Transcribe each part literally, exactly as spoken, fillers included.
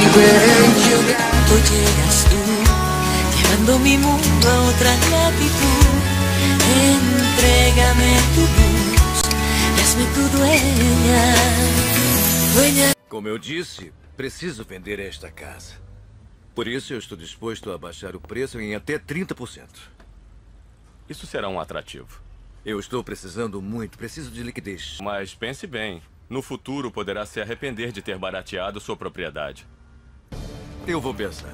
Hoy llegas tú, llevando mi mundo a otra latitud. Entrégame tu luz, hazme tu dueña, dueña. Como eu disse, preciso vender esta casa. Por isso eu estou disposto a baixar o preço em até trinta por cento. Isso será um atrativo. Eu estou precisando muito, preciso de liquidez. Mas pense bem, no futuro poderá se arrepender de ter barateado sua propriedade. Eu vou pensar.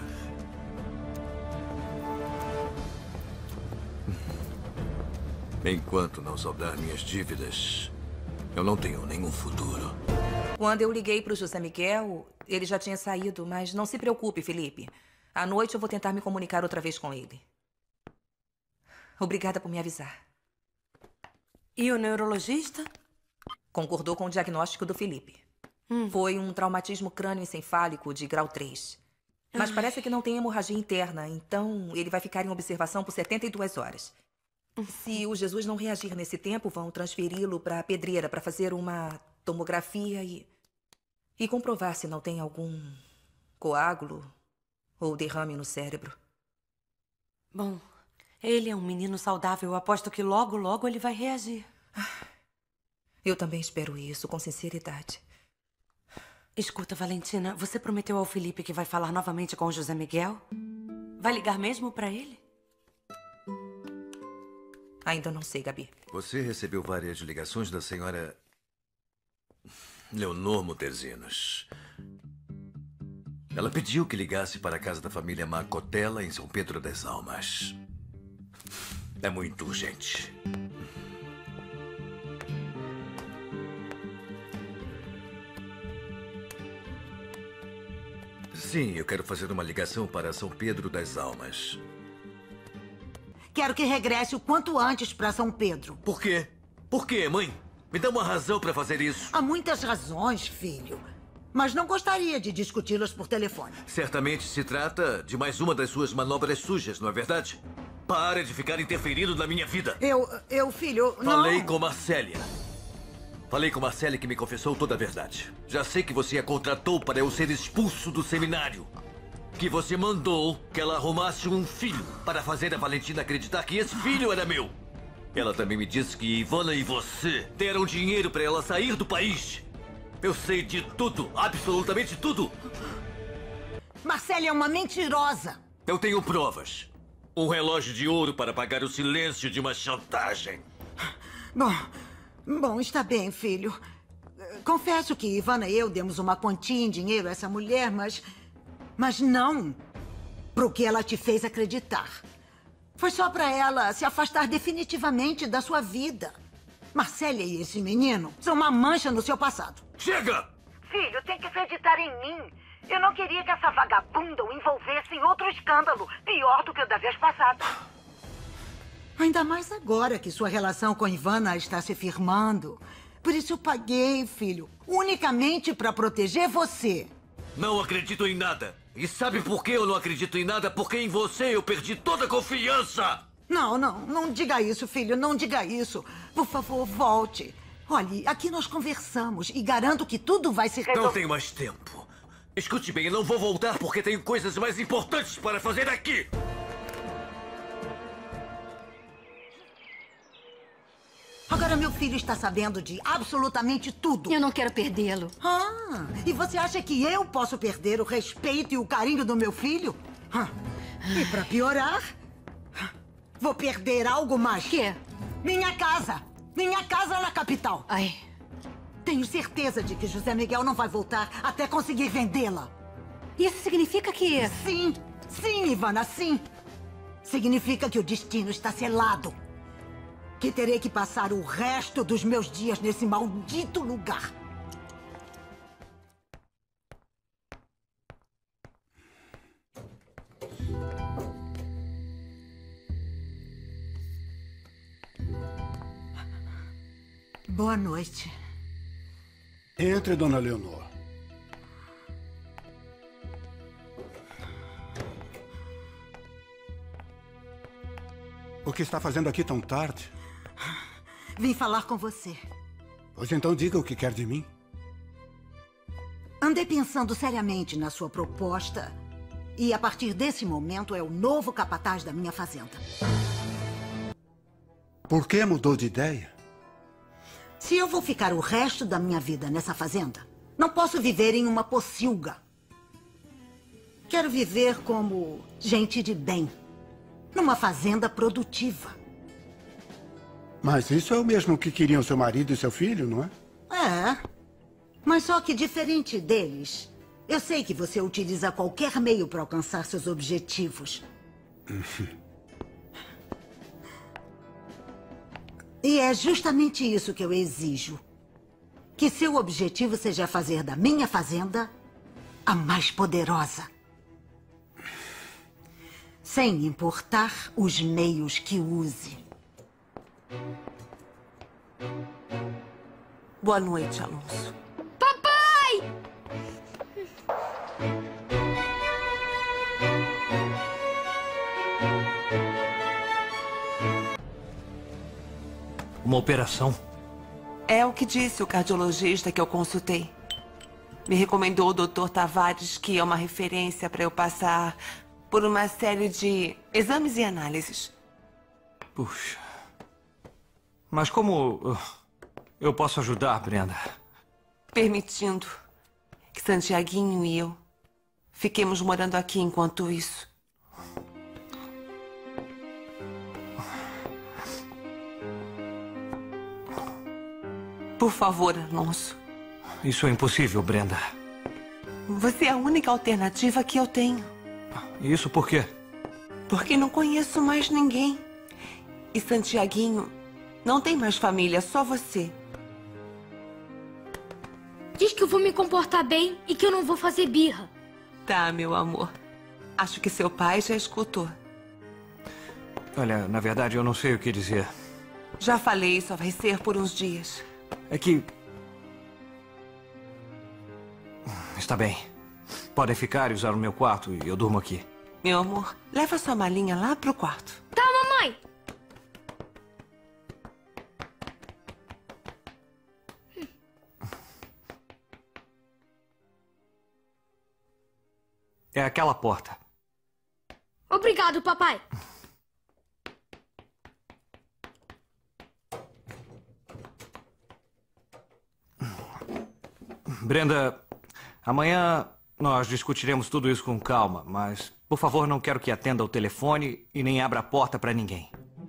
Enquanto não saldar minhas dívidas, eu não tenho nenhum futuro. Quando eu liguei para o José Miguel, ele já tinha saído, mas não se preocupe, Felipe. À noite eu vou tentar me comunicar outra vez com ele. Obrigada por me avisar. E o neurologista? Concordou com o diagnóstico do Felipe. Hum. Foi um traumatismo crânioencefálico de grau três. Mas Ai. parece que não tem hemorragia interna, então ele vai ficar em observação por setenta e duas horas. Se o Jesus não reagir nesse tempo, vão transferi-lo para a pedreira para fazer uma tomografia e, e comprovar se não tem algum coágulo ou derrame no cérebro. Bom, ele é um menino saudável. Eu aposto que logo, logo ele vai reagir. Eu também espero isso, com sinceridade. Escuta, Valentina, você prometeu ao Felipe que vai falar novamente com o José Miguel? Vai ligar mesmo para ele? Ainda não sei, Gabi. Você recebeu várias ligações da senhora Leonor Muterzinos. Ela pediu que ligasse para a casa da família Macotella, em São Pedro das Almas. É muito urgente. Sim, eu quero fazer uma ligação para São Pedro das Almas. Quero que regresse o quanto antes para São Pedro. Por quê? Por quê, mãe? Me dá uma razão para fazer isso. Há muitas razões, filho. Mas não gostaria de discuti-las por telefone. Certamente se trata de mais uma das suas manobras sujas, não é verdade? Pare de ficar interferindo na minha vida. Eu, eu, filho, não... Falei com Marcélia. Falei com Marcélia, que me confessou toda a verdade. Já sei que você a contratou para eu ser expulso do seminário. Que você mandou que ela arrumasse um filho para fazer a Valentina acreditar que esse filho era meu. Ela também me disse que Ivana e você deram dinheiro para ela sair do país. Eu sei de tudo, absolutamente tudo. Marcélia é uma mentirosa. Eu tenho provas. Um relógio de ouro para pagar o silêncio de uma chantagem. Bom... Bom, está bem, filho. Confesso que Ivana e eu demos uma quantia em dinheiro a essa mulher, mas... Mas não pro que ela te fez acreditar. Foi só para ela se afastar definitivamente da sua vida. Marcélia e esse menino são uma mancha no seu passado. Chega! Filho, tem que acreditar em mim. Eu não queria que essa vagabunda o envolvesse em outro escândalo, pior do que o da vez passada. Ainda mais agora que sua relação com Ivana está se firmando. Por isso eu paguei, filho, unicamente para proteger você. Não acredito em nada. E sabe por que eu não acredito em nada? Porque em você eu perdi toda a confiança. Não, não, não diga isso, filho, não diga isso. Por favor, volte. Olhe, aqui nós conversamos e garanto que tudo vai se resolver. Não tenho mais tempo. Escute bem, eu não vou voltar porque tenho coisas mais importantes para fazer aqui. Agora meu filho está sabendo de absolutamente tudo. Eu não quero perdê-lo. Ah, e você acha que eu posso perder o respeito e o carinho do meu filho? Ah, e para piorar, vou perder algo mais. Quê? Minha casa. Minha casa na capital. Ai. Tenho certeza de que José Miguel não vai voltar até conseguir vendê-la. Isso significa que... Sim, sim, Ivana, sim. Significa que o destino está selado. Que terei que passar o resto dos meus dias nesse maldito lugar. Boa noite. Entre, dona Leonor. O que está fazendo aqui tão tarde? Vim falar com você. Pois então diga o que quer de mim. Andei pensando seriamente na sua proposta e, a partir desse momento, é o novo capataz da minha fazenda. Por que mudou de ideia? Se eu vou ficar o resto da minha vida nessa fazenda, não posso viver em uma pocilga. Quero viver como gente de bem, numa fazenda produtiva. Mas isso é o mesmo que queriam seu marido e seu filho, não é? É, mas só que diferente deles, eu sei que você utiliza qualquer meio para alcançar seus objetivos. E é justamente isso que eu exijo. Que seu objetivo seja fazer da minha fazenda a mais poderosa. Sem importar os meios que use. Boa noite, Alonso. Papai! Uma operação? É o que disse o cardiologista que eu consultei. Me recomendou o doutor Tavares, que é uma referência para eu passar por uma série de exames e análises. Puxa. Mas como uh, eu posso ajudar, Brenda? Permitindo que Santiaguinho e eu fiquemos morando aqui enquanto isso. Por favor, Alonso. Isso é impossível, Brenda. Você é a única alternativa que eu tenho. Isso por quê? Porque não conheço mais ninguém. E Santiaguinho não tem mais família, só você. Diz que eu vou me comportar bem e que eu não vou fazer birra. Tá, meu amor. Acho que seu pai já escutou. Olha, na verdade eu não sei o que dizer. Já falei, só vai ser por uns dias. É que... Está bem. Podem ficar e usar o meu quarto e eu durmo aqui. Meu amor, leva sua malinha lá pro quarto. Tá, mamãe! É aquela porta. Obrigado, papai. Brenda, amanhã nós discutiremos tudo isso com calma, mas, por favor, não quero que atenda ao telefone e nem abra a porta para ninguém.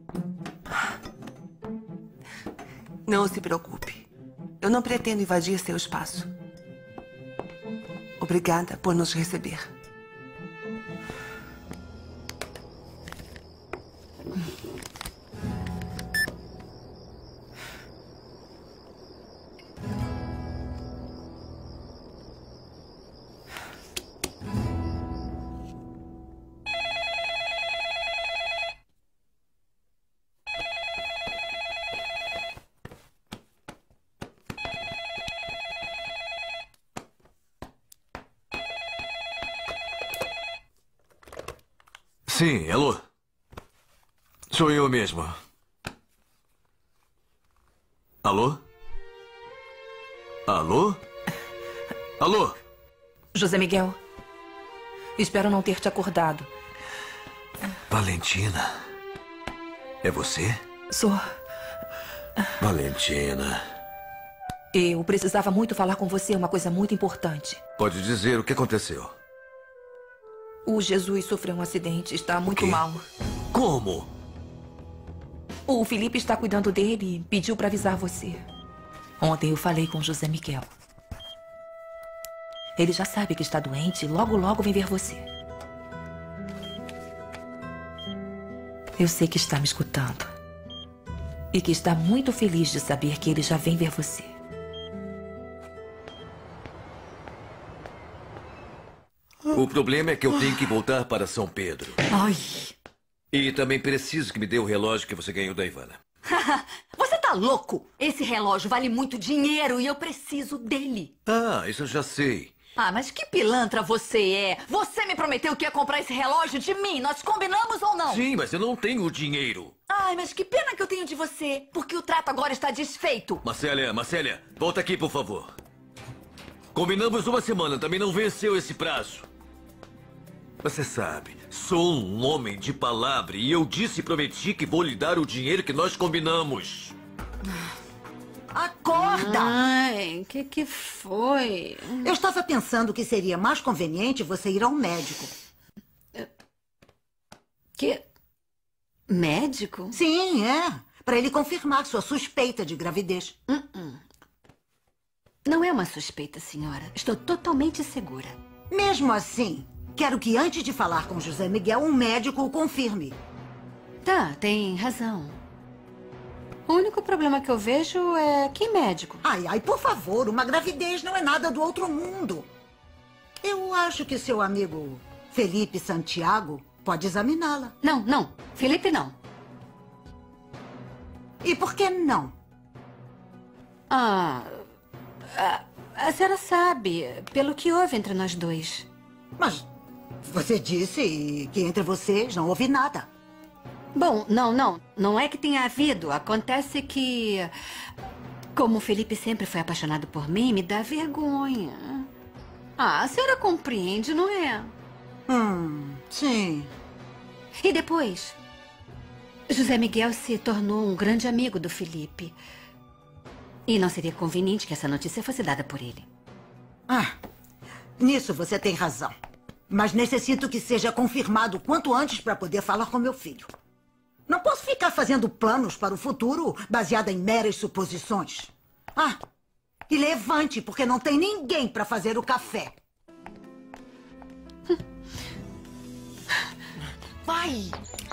Não se preocupe. Eu não pretendo invadir seu espaço. Obrigada por nos receber. Sim, alô? Sou eu mesmo. Alô? Alô? Alô? José Miguel, espero não ter te acordado. Valentina? É você? Sou. Valentina. Eu precisava muito falar com você, uma coisa muito importante. Pode dizer o que aconteceu. O Jesus sofreu um acidente, está muito mal. Como? O Felipe está cuidando dele e pediu para avisar você. Ontem eu falei com José Miguel. Ele já sabe que está doente e logo, logo vem ver você. Eu sei que está me escutando. E que está muito feliz de saber que ele já vem ver você. O problema é que eu tenho que voltar para São Pedro. Ai. E também preciso que me dê o relógio que você ganhou da Ivana. Você tá louco? Esse relógio vale muito dinheiro e eu preciso dele. Ah, isso eu já sei. Ah, mas que pilantra você é. Você me prometeu que ia comprar esse relógio de mim. Nós combinamos ou não? Sim, mas eu não tenho o dinheiro. Ai, mas que pena que eu tenho de você. Porque o trato agora está desfeito. Marcélia, Marcélia, volta aqui, por favor. Combinamos uma semana, também não venceu esse prazo. Você sabe, sou um homem de palavra e eu disse e prometi que vou lhe dar o dinheiro que nós combinamos. Acorda! Ai, o que que foi? Eu estava pensando que seria mais conveniente você ir ao médico. Que? Médico? Sim, é. Para ele confirmar sua suspeita de gravidez. Uh-uh. Não é uma suspeita, senhora. Estou totalmente segura. Mesmo assim, quero que antes de falar com José Miguel, um médico o confirme. Tá, tem razão. O único problema que eu vejo é que médico. Ai, ai, por favor, uma gravidez não é nada do outro mundo. Eu acho que seu amigo Felipe Santiago pode examiná-la. Não, não. Felipe, não. E por que não? Ah, a, a senhora sabe, pelo que houve entre nós dois. Mas você disse que entre vocês não houve nada. Bom, não, não. Não é que tenha havido. Acontece que, como o Felipe sempre foi apaixonado por mim, me dá vergonha. Ah, a senhora compreende, não é? Hum, sim. E depois, José Miguel se tornou um grande amigo do Felipe. E não seria conveniente que essa notícia fosse dada por ele. Ah, nisso você tem razão. Mas necessito que seja confirmado quanto antes para poder falar com meu filho. Não posso ficar fazendo planos para o futuro baseada em meras suposições. Ah, e levante, porque não tem ninguém para fazer o café. Vai!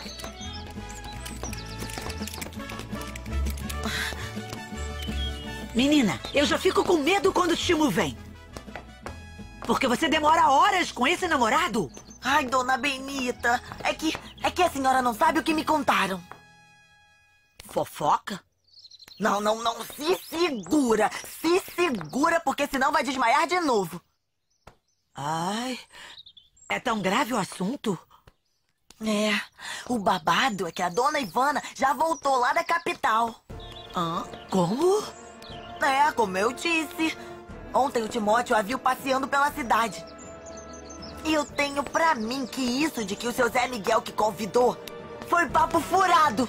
Menina, eu já fico com medo quando o Timo vem. Porque você demora horas com esse namorado. Ai, dona Benita, é que, é que a senhora não sabe o que me contaram. Fofoca? Não, não, não, se segura, se segura, porque senão vai desmaiar de novo. Ai, é tão grave o assunto? É, o babado é que a dona Ivana já voltou lá da capital. Hã? Como? É, como eu disse. Ontem o Timóteo a viu passeando pela cidade. E eu tenho pra mim que isso de que o seu Zé Miguel que convidou foi papo furado.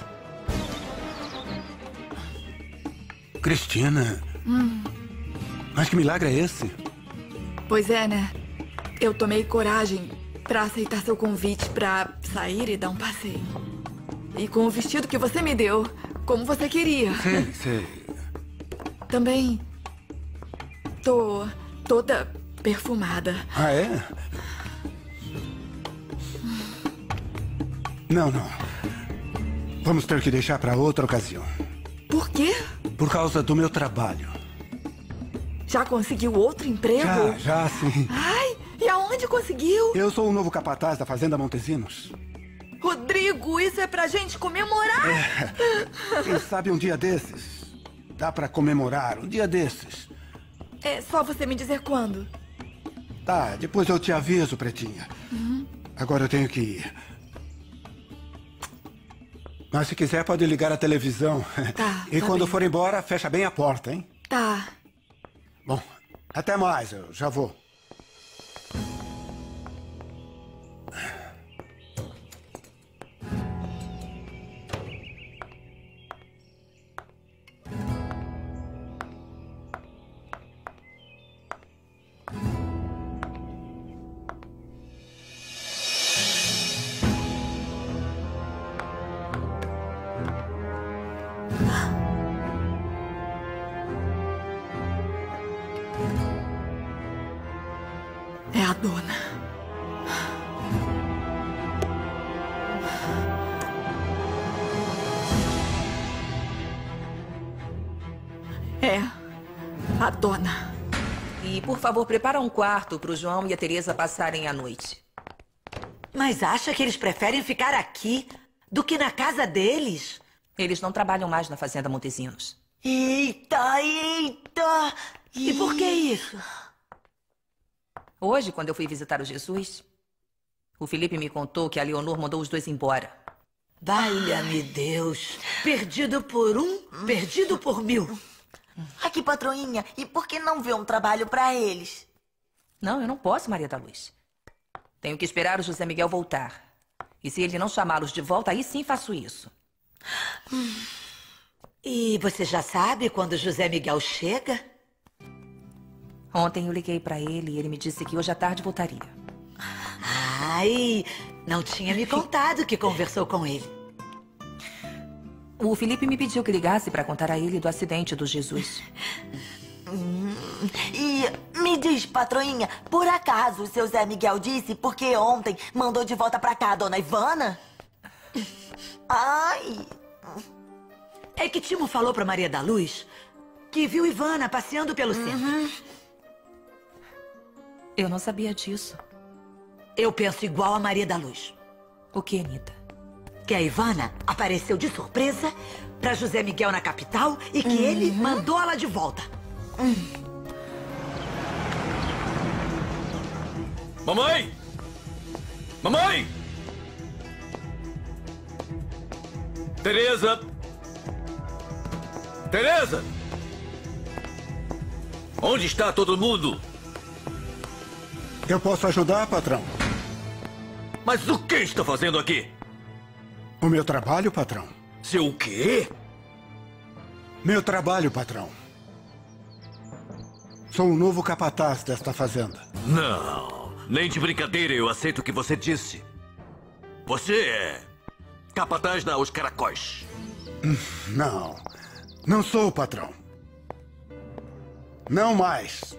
Cristina, Hum, mas que milagre é esse? pois é, né? Eu tomei coragem pra aceitar seu convite pra sair e dar um passeio. E com o vestido que você me deu, como você queria. Sei, sei. Também tô toda perfumada. Ah, é? Não, não. Vamos ter que deixar para outra ocasião. Por quê? Por causa do meu trabalho. Já conseguiu outro emprego? Já, já sim. Ai, e aonde conseguiu? Eu sou o novo capataz da Fazenda Montesinos. Rodrigo, isso é pra gente comemorar? É. Quem sabe um dia desses? Dá pra comemorar, um dia desses. É só você me dizer quando. Tá, depois eu te aviso, pretinha. Uhum. Agora eu tenho que ir. Mas se quiser, pode ligar a televisão. Tá, E tá quando bem. for embora, fecha bem a porta, hein? Tá. Bom, até mais, eu já vou. É a dona. É a dona. E, por favor, prepara um quarto para o João e a Teresa passarem a noite. Mas acha que eles preferem ficar aqui do que na casa deles? Eles não trabalham mais na Fazenda Montesinos. Eita, eita! E por que isso? Hoje, quando eu fui visitar o Jesus, o Felipe me contou que a Leonor mandou os dois embora. Valha-me Deus. Perdido por um, perdido por mil. Aqui, patroinha, e por que não ver um trabalho pra eles? Não, eu não posso, Maria da Luz. Tenho que esperar o José Miguel voltar. E se ele não chamá-los de volta, aí sim faço isso. E você já sabe quando o José Miguel chega? Ontem eu liguei pra ele e ele me disse que hoje à tarde voltaria. Ai, não tinha me contado que conversou com ele. O Felipe me pediu que ligasse pra contar a ele do acidente do Jesus. Hum, e me diz, patroinha, por acaso o seu Zé Miguel disse porque ontem mandou de volta pra cá a dona Ivana? Ai... É que Timo falou pra Maria da Luz que viu Ivana passeando pelo centro. Uhum. Eu não sabia disso. Eu penso igual a Maria da Luz. O que, Anitta? Que a Ivana apareceu de surpresa pra José Miguel na capital e que uhum. ele mandou ela de volta. Uhum. Mamãe! Mamãe! Teresa! Teresa! Onde está todo mundo? Eu posso ajudar, patrão? Mas o que está fazendo aqui? O meu trabalho, patrão. Seu o quê? Meu trabalho, patrão. Sou o novo capataz desta fazenda. Não, nem de brincadeira eu aceito o que você disse. Você é capataz da Os Caracóis. Não, não sou, patrão. Não mais.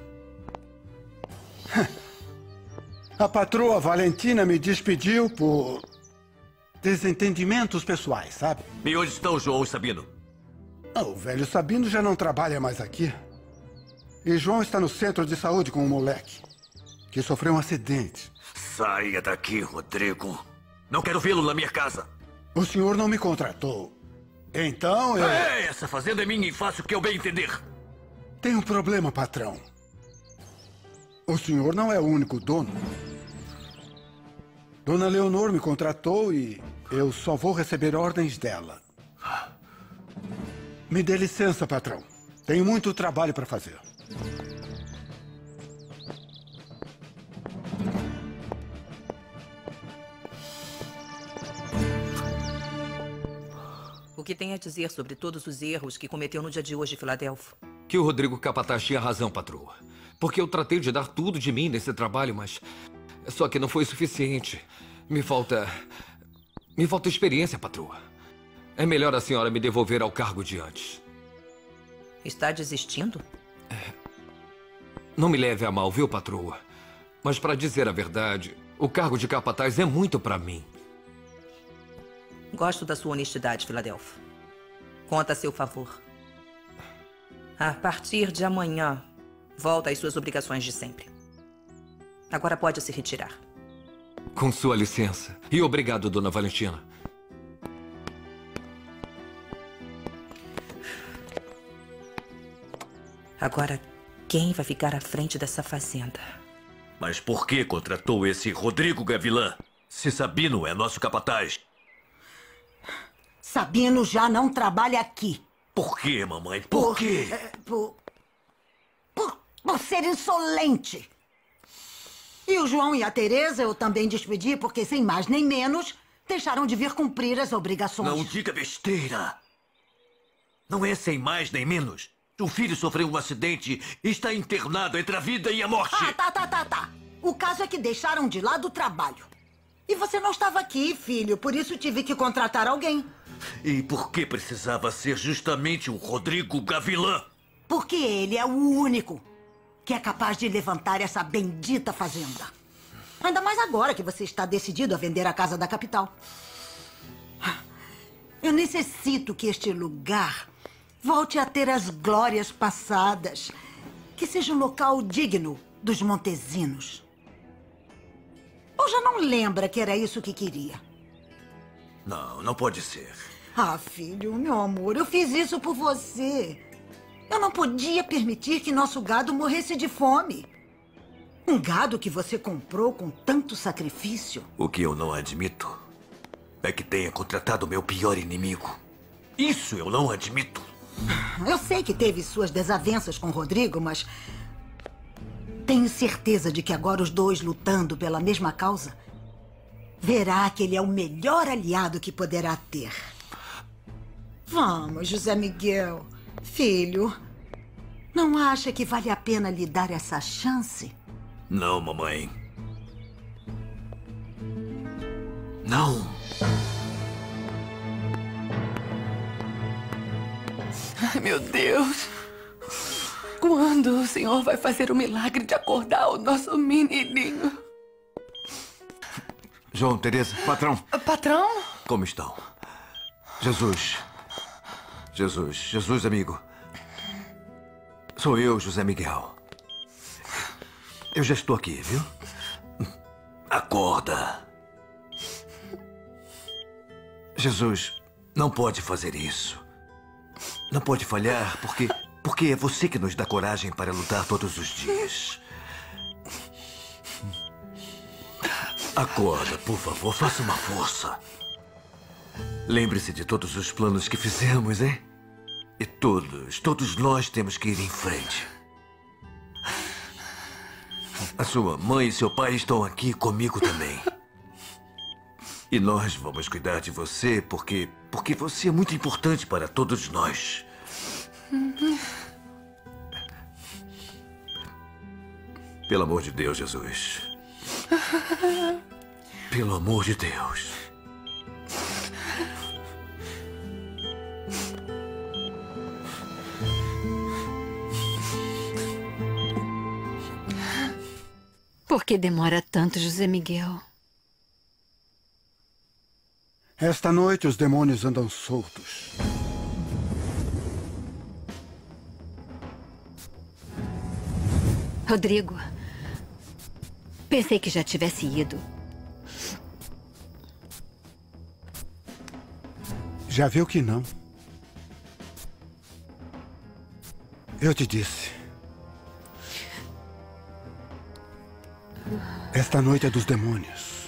A patroa Valentina me despediu por desentendimentos pessoais, sabe? E onde estão João e Sabino? O velho Sabino já não trabalha mais aqui. E João está no centro de saúde com um moleque que sofreu um acidente. Saia daqui, Rodrigo. Não quero vê-lo na minha casa. O senhor não me contratou. Então eu... É, essa fazenda é minha e faço o que eu bem entender. Tem um problema, patrão. O senhor não é o único dono. Dona Leonor me contratou e eu só vou receber ordens dela. Me dê licença, patrão. Tenho muito trabalho para fazer. O que tem a dizer sobre todos os erros que cometeu no dia de hoje, Filadelfo? Que o Rodrigo Capataz tinha razão, patroa. Porque eu tratei de dar tudo de mim nesse trabalho, mas... Só que não foi suficiente. Me falta... Me falta experiência, patroa. É melhor a senhora me devolver ao cargo de antes. Está desistindo? É. Não me leve a mal, viu, patroa? Mas, para dizer a verdade, o cargo de capataz é muito para mim. Gosto da sua honestidade, Filadelfo. Conta a seu favor. A partir de amanhã, volta às suas obrigações de sempre. Agora pode se retirar. Com sua licença. E obrigado, dona Valentina. Agora, quem vai ficar à frente dessa fazenda? Mas por que contratou esse Rodrigo Gavilã? Se Sabino é nosso capataz. Sabino já não trabalha aqui. Por quê, mamãe? Por, por quê? Por, por, por ser insolente. E o João e a Teresa eu também despedi porque, sem mais nem menos, deixaram de vir cumprir as obrigações. Não diga besteira. Não é sem mais nem menos. O filho sofreu um acidente e está internado entre a vida e a morte. Ah, tá, tá, tá, tá. O caso é que deixaram de lado o trabalho. E você não estava aqui, filho, por isso tive que contratar alguém. E por que precisava ser justamente o Rodrigo Gavilã? Porque ele é o único que é capaz de levantar essa bendita fazenda. Ainda mais agora que você está decidido a vender a casa da capital. Eu necessito que este lugar volte a ter as glórias passadas. Que seja um local digno dos Montesinos. Ou já não lembra que era isso que queria? Não, não pode ser. Ah, filho, meu amor, eu fiz isso por você. Eu não podia permitir que nosso gado morresse de fome. Um gado que você comprou com tanto sacrifício. O que eu não admito é que tenha contratado meu pior inimigo. Isso eu não admito. Eu sei que teve suas desavenças com o Rodrigo, mas... tenho certeza de que agora os dois lutando pela mesma causa, verá que ele é o melhor aliado que poderá ter. Vamos, José Miguel. Filho, não acha que vale a pena lhe dar essa chance? Não, mamãe. Não. Ai, meu Deus. Quando o senhor vai fazer o milagre de acordar o nosso menininho? João, Teresa, patrão. Patrão? Como estão? Jesus. Jesus, Jesus, amigo. Sou eu, José Miguel. Eu já estou aqui, viu? Acorda. Jesus, não pode fazer isso. Não pode falhar, porque... porque é você que nos dá coragem para lutar todos os dias. Acorda, por favor, faça uma força. Lembre-se de todos os planos que fizemos, hein? E todos, todos nós temos que ir em frente. A sua mãe e seu pai estão aqui comigo também. E nós vamos cuidar de você porque... porque você é muito importante para todos nós. Pelo amor de Deus, Jesus. Pelo amor de Deus. Por que demora tanto, José Miguel? Esta noite os demônios andam soltos. Rodrigo, pensei que já tivesse ido. Já viu que não. Eu te disse. Esta noite é dos demônios.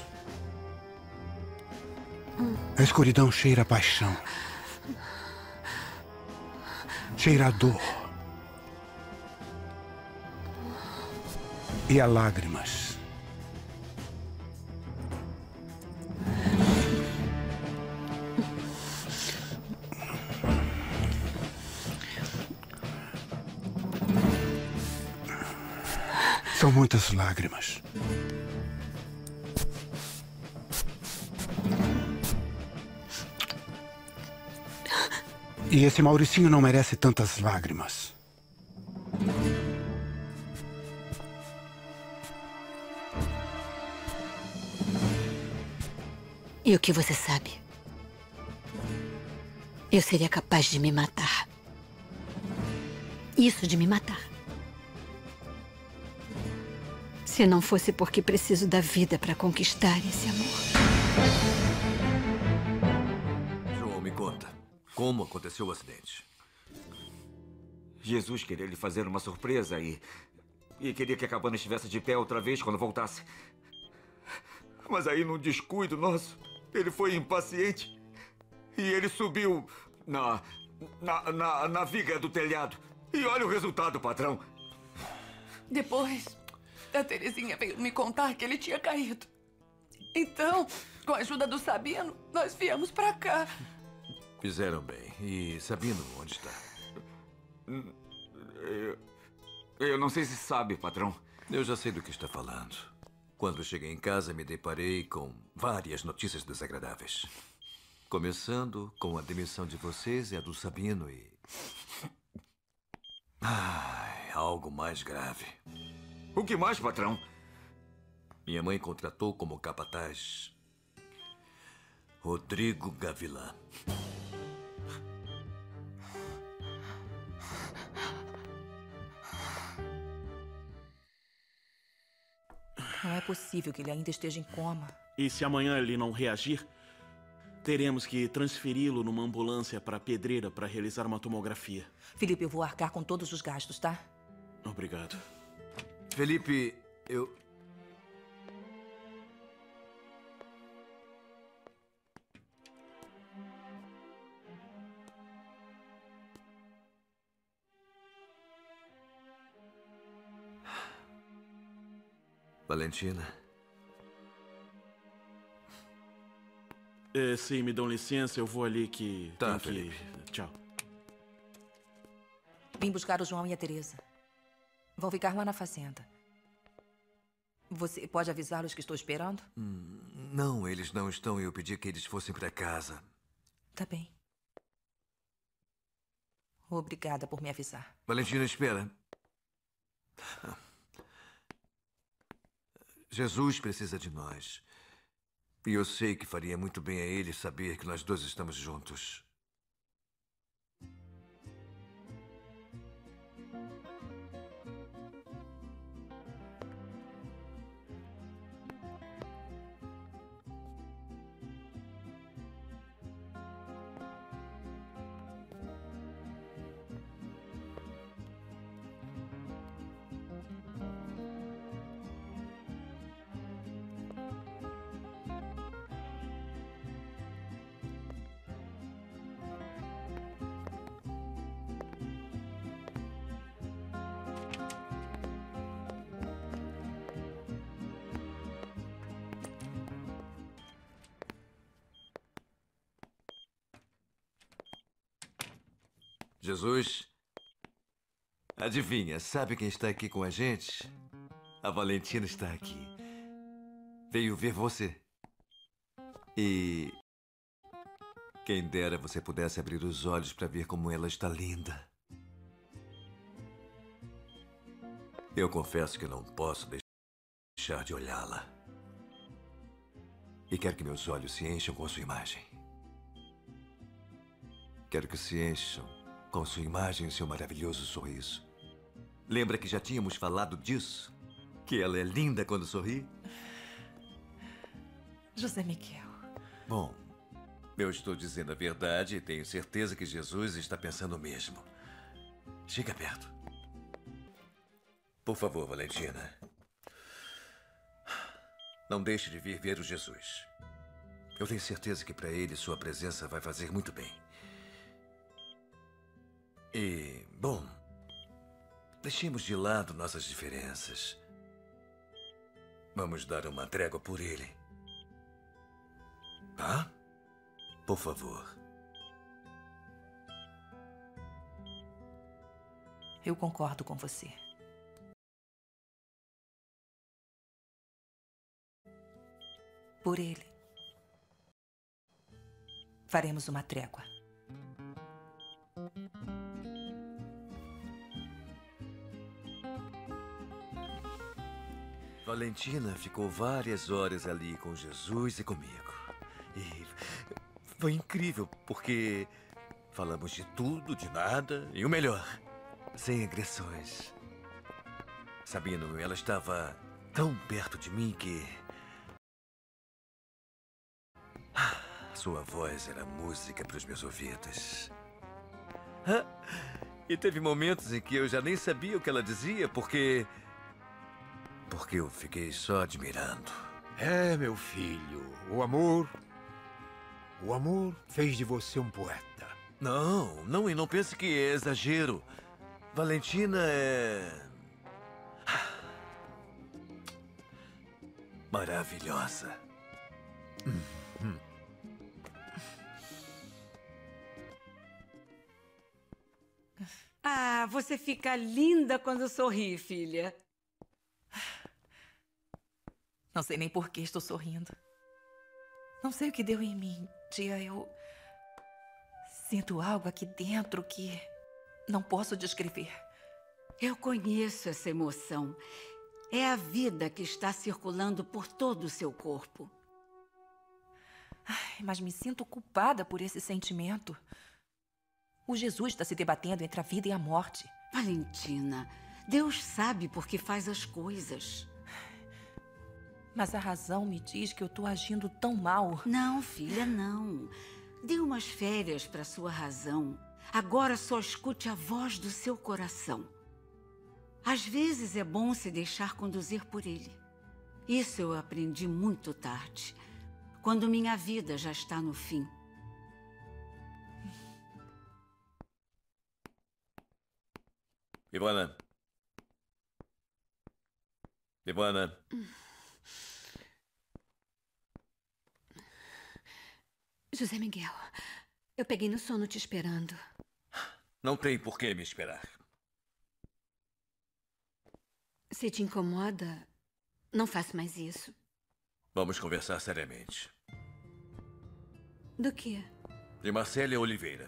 A escuridão cheira a paixão. Cheira a dor. E a lágrimas. São muitas lágrimas. E esse Mauricinho não merece tantas lágrimas. E o que você sabe? Eu seria capaz de me matar. Isso de me matar. Se não fosse porque preciso da vida para conquistar esse amor. João, me conta. Como aconteceu o acidente? Jesus queria lhe fazer uma surpresa e... e queria que a cabana estivesse de pé outra vez quando voltasse. Mas aí, num descuido nosso, ele foi impaciente. E ele subiu na... na, na, na viga do telhado. E olha o resultado, patrão. Depois, a Terezinha veio me contar que ele tinha caído. Então, com a ajuda do Sabino, nós viemos pra cá. Fizeram bem. E Sabino, onde está? Eu, eu não sei se sabe, patrão. Eu já sei do que está falando. Quando cheguei em casa, me deparei com várias notícias desagradáveis. Começando com a demissão de vocês e a do Sabino e... Ai, algo mais grave. O que mais, patrão? Minha mãe contratou como capataz Rodrigo Gavilã. Não é possível que ele ainda esteja em coma. E se amanhã ele não reagir, teremos que transferi-lo numa ambulância para Pedreira para realizar uma tomografia. Felipe, eu vou arcar com todos os gastos, tá? Obrigado. Felipe, eu... Valentina? É, sim, me dão licença, eu vou ali que... Tá, tenho que... Tchau. Vim buscar o João e a Teresa. Vão ficar lá na fazenda. Você pode avisá-los que estou esperando? Hum, não, eles não estão e eu pedi que eles fossem para casa. Tá bem. Obrigada por me avisar. Valentina, espera. Jesus precisa de nós. E eu sei que faria muito bem a ele saber que nós dois estamos juntos. Jesus, adivinha, sabe quem está aqui com a gente? A Valentina está aqui. Veio ver você. E quem dera você pudesse abrir os olhos para ver como ela está linda. Eu confesso que não posso deixar de olhá-la. E quero que meus olhos se encham com sua imagem. Quero que se encham com sua imagem e seu maravilhoso sorriso. Lembra que já tínhamos falado disso? Que ela é linda quando sorri? José Miguel. Bom, eu estou dizendo a verdade e tenho certeza que Jesus está pensando o mesmo. Chega perto. Por favor, Valentina. Não deixe de vir ver o Jesus. Eu tenho certeza que para ele sua presença vai fazer muito bem. E, bom, deixemos de lado nossas diferenças. Vamos dar uma trégua por ele. Tá? Por favor. Eu concordo com você. Por ele, faremos uma trégua. Valentina ficou várias horas ali com Jesus e comigo. E foi incrível, porque falamos de tudo, de nada, e o melhor, sem agressões. Sabino, ela estava tão perto de mim que... sua voz era música para os meus ouvidos. E teve momentos em que eu já nem sabia o que ela dizia, porque... Porque eu fiquei só admirando. É, meu filho, o amor... O amor fez de você um poeta. Não, não, e não pense que é exagero. Valentina é... maravilhosa. Ah, você fica linda quando sorri, filha. Não sei nem por que estou sorrindo. Não sei o que deu em mim, tia. Eu sinto algo aqui dentro que não posso descrever. Eu conheço essa emoção. É a vida que está circulando por todo o seu corpo. Ai, mas me sinto culpada por esse sentimento. O Jesus está se debatendo entre a vida e a morte. Valentina, Deus sabe por que faz as coisas. Mas a razão me diz que eu estou agindo tão mal. Não, filha, não. Dê umas férias para sua razão. Agora só escute a voz do seu coração. Às vezes é bom se deixar conduzir por ele. Isso eu aprendi muito tarde, quando minha vida já está no fim. Ivana. Ivana. José Miguel, eu peguei no sono te esperando. Não tem por que me esperar. Se te incomoda, não faço mais isso. Vamos conversar seriamente. Do quê? De Marcélia Oliveira.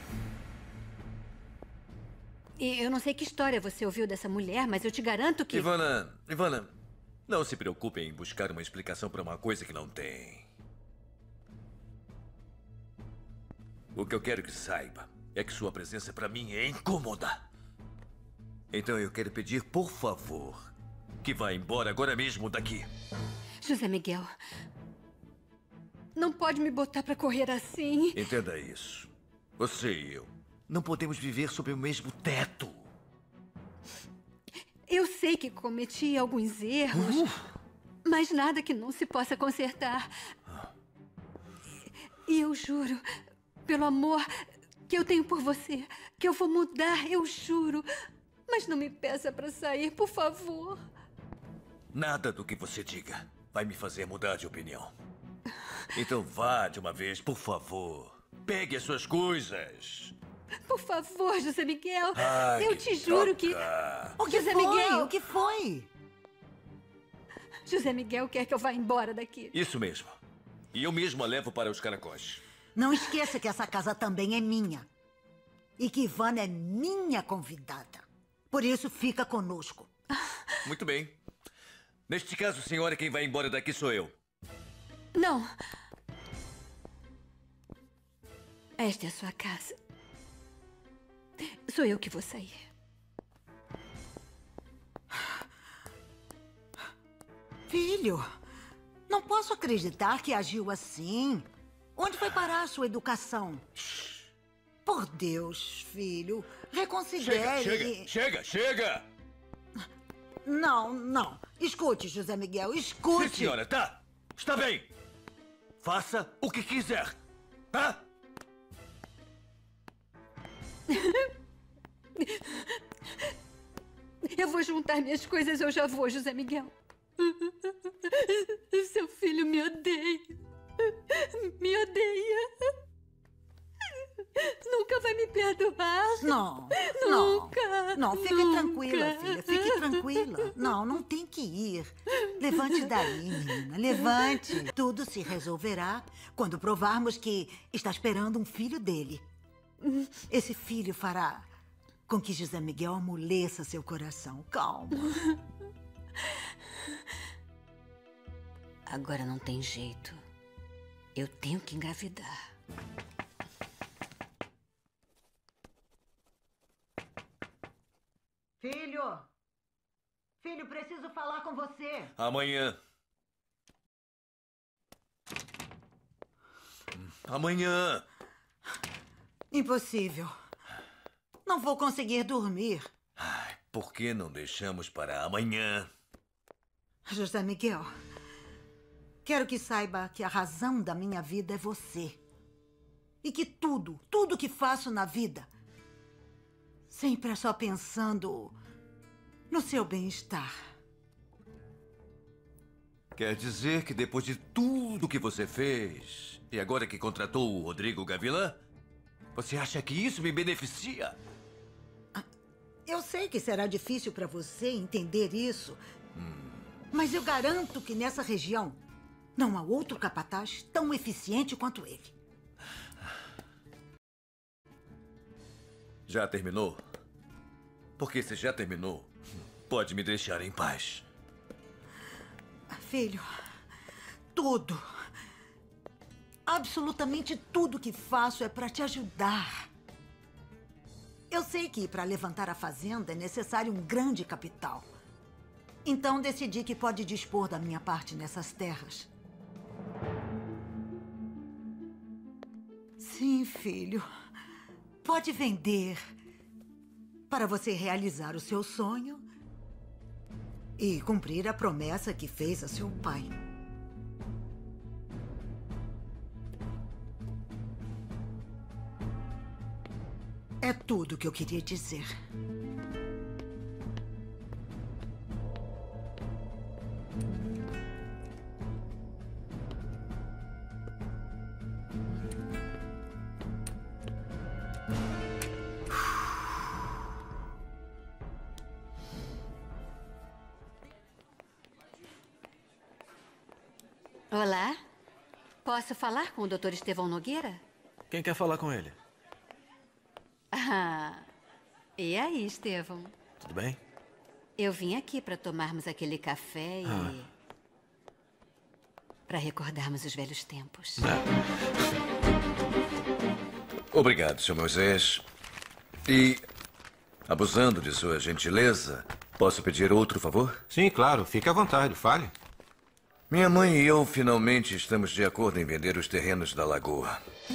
E eu não sei que história você ouviu dessa mulher, mas eu te garanto que... Ivana, Ivana, não se preocupe em buscar uma explicação para uma coisa que não tem. O que eu quero que saiba é que sua presença para mim é incômoda. Então eu quero pedir, por favor, que vá embora agora mesmo daqui. José Miguel, não pode me botar para correr assim. Entenda isso. Você e eu não podemos viver sob o mesmo teto. Eu sei que cometi alguns erros, uh. mas nada que não se possa consertar. E eu juro, pelo amor que eu tenho por você, que eu vou mudar, eu juro. Mas não me peça para sair, por favor. Nada do que você diga vai me fazer mudar de opinião. Então vá de uma vez, por favor. Pegue as suas coisas. Por favor, José Miguel. Ai, eu te juro que... O que José foi? Miguel. O que foi? José Miguel quer que eu vá embora daqui. Isso mesmo. E eu mesmo a levo para os caracóis. Não esqueça que essa casa também é minha. E que Ivana é minha convidada. Por isso, fica conosco. Muito bem. Neste caso, senhora, quem vai embora daqui sou eu. Não. Esta é a sua casa. Sou eu que vou sair. Filho, não posso acreditar que agiu assim. Onde foi parar a sua educação? Por Deus, filho, reconsidere. Chega, chega, chega, chega! Não, não. Escute, José Miguel, escute. Sim, senhora, tá. Está bem. Faça o que quiser. Tá? Eu vou juntar minhas coisas, eu já vou, José Miguel. Seu filho me odeia. Me odeia. Nunca vai me perdoar. Não, Nunca. Não, não, fique nunca. tranquila, filha. Fique tranquila. Não, não tem que ir. Levante daí, menina. Levante. Tudo se resolverá quando provarmos que está esperando um filho dele. Esse filho fará com que José Miguel amoleça seu coração. Calma. Agora não tem jeito. Eu tenho que engravidar. Filho! Filho, preciso falar com você. Amanhã. Amanhã. Impossível. Não vou conseguir dormir. Ai, por que não deixamos para amanhã? José Miguel, quero que saiba que a razão da minha vida é você. E que tudo, tudo que faço na vida, sempre é só pensando no seu bem-estar. Quer dizer que depois de tudo que você fez, e agora que contratou o Rodrigo Gavilã, você acha que isso me beneficia? Eu sei que será difícil para você entender isso, hum. mas eu garanto que nessa região não há outro capataz tão eficiente quanto ele. Já terminou? Porque se já terminou, pode me deixar em paz. Filho, tudo, absolutamente tudo que faço é para te ajudar. Eu sei que para levantar a fazenda é necessário um grande capital. Então decidi que pode dispor da minha parte nessas terras. Sim, filho. Pode vender para você realizar o seu sonho e cumprir a promessa que fez a seu pai. É tudo o que eu queria dizer. Olá. Posso falar com o doutor Estevão Nogueira? Quem quer falar com ele? Ah, e aí, Estevão? Tudo bem? Eu vim aqui para tomarmos aquele café e... Ah. para recordarmos os velhos tempos. Obrigado, senhor Moisés. E, abusando de sua gentileza, posso pedir outro favor? Sim, claro. Fique à vontade. Fale. Minha mãe e eu finalmente estamos de acordo em vender os terrenos da lagoa.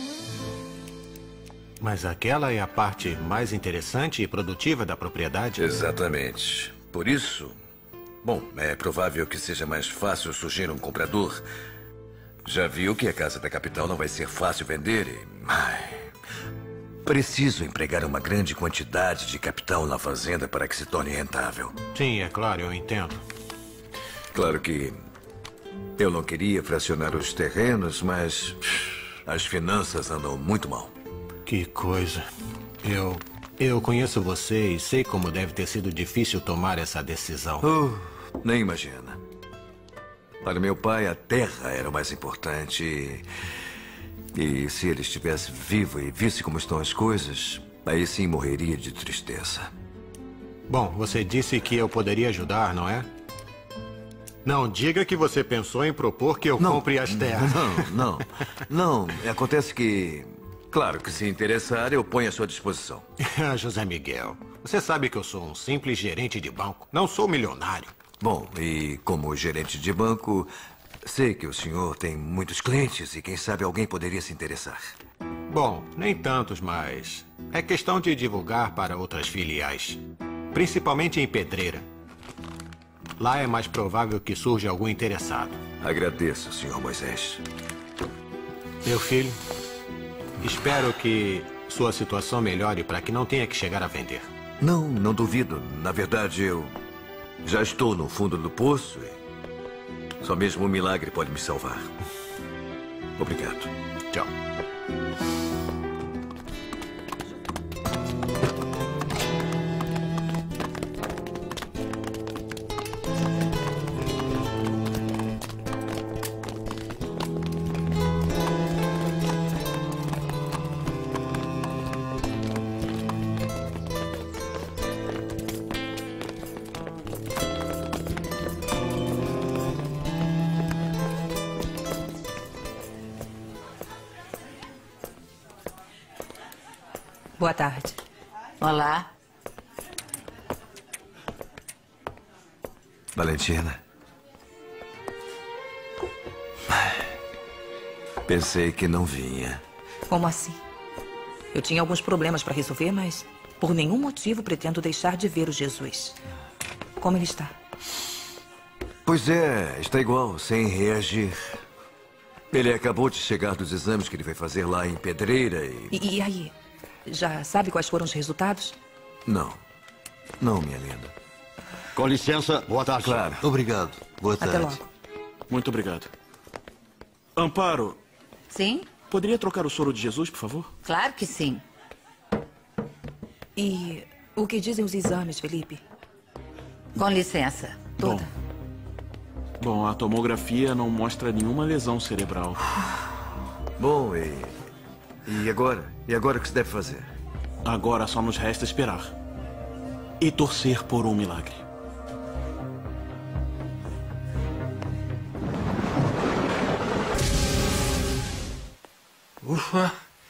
Mas aquela é a parte mais interessante e produtiva da propriedade? Exatamente. Por isso, bom, é provável que seja mais fácil surgir um comprador. Já viu que a casa da capital não vai ser fácil vender e... Ai, preciso empregar uma grande quantidade de capital na fazenda para que se torne rentável. Sim, é claro, eu entendo. Claro que eu não queria fracionar os terrenos, mas as finanças andam muito mal. Que coisa. Eu... Eu conheço você e sei como deve ter sido difícil tomar essa decisão. Uh, nem imagina. Para meu pai, a terra era o mais importante. E, e se ele estivesse vivo e visse como estão as coisas, aí sim morreria de tristeza. Bom, você disse que eu poderia ajudar, não é? Não diga que você pensou em propor que eu não, compre as terras. Não, não. Não, acontece que... Claro que se interessar, eu ponho à sua disposição. José Miguel, você sabe que eu sou um simples gerente de banco. Não sou milionário. Bom, e como gerente de banco, sei que o senhor tem muitos clientes e quem sabe alguém poderia se interessar. Bom, nem tantos, mas é questão de divulgar para outras filiais. Principalmente em Pedreira. Lá é mais provável que surja algum interessado. Agradeço, senhor Moisés. Meu filho... Espero que sua situação melhore para que não tenha que chegar a vender. Não, não duvido. Na verdade, eu já estou no fundo do poço e só mesmo um milagre pode me salvar. Obrigado. Tchau. Boa tarde. Olá. Valentina. Pensei que não vinha. Como assim? Eu tinha alguns problemas para resolver, mas por nenhum motivo pretendo deixar de ver o Jesus. Como ele está? Pois é, está igual, sem reagir. Ele acabou de chegar dos exames que ele vai fazer lá em Pedreira e... E, e aí? Já sabe quais foram os resultados? Não. Não, minha linda. Com licença, boa tarde. Claro. Obrigado. Boa Até tarde. logo. Muito obrigado. Amparo. Sim? Poderia trocar o soro de Jesus, por favor? Claro que sim. E o que dizem os exames, Felipe? Com licença. Toda. Bom, bom, a tomografia não mostra nenhuma lesão cerebral. Bom, e... E agora? E agora o que se deve fazer? Agora só nos resta esperar. E torcer por um milagre. Ufa.